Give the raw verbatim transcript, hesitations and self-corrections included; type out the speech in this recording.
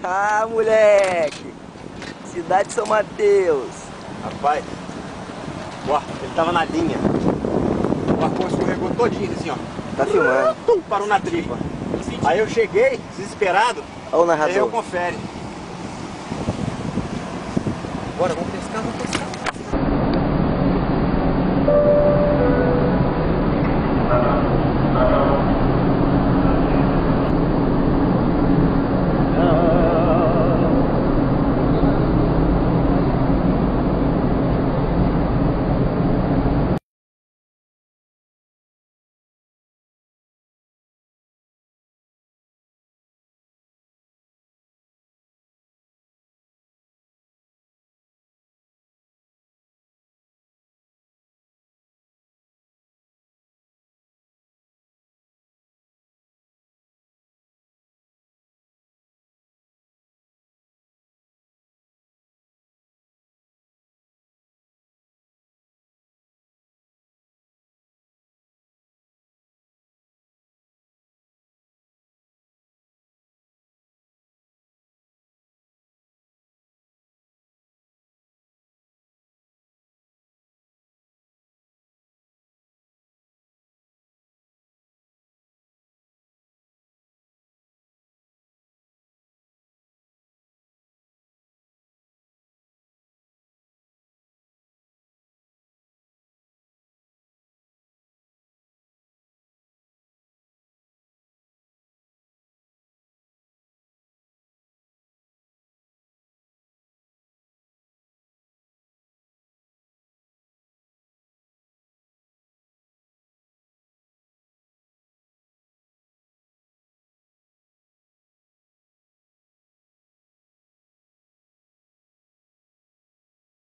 Ah, moleque! Cidade de São Mateus. Rapaz, ó, ele tava na linha. O arpão escorregou todinho, assim, ó. Tá filmando. Tum, parou na tripa. Aí eu cheguei, desesperado. Olha o narrador. Aí eu confere. Bora, vamos pescar, vamos pescar.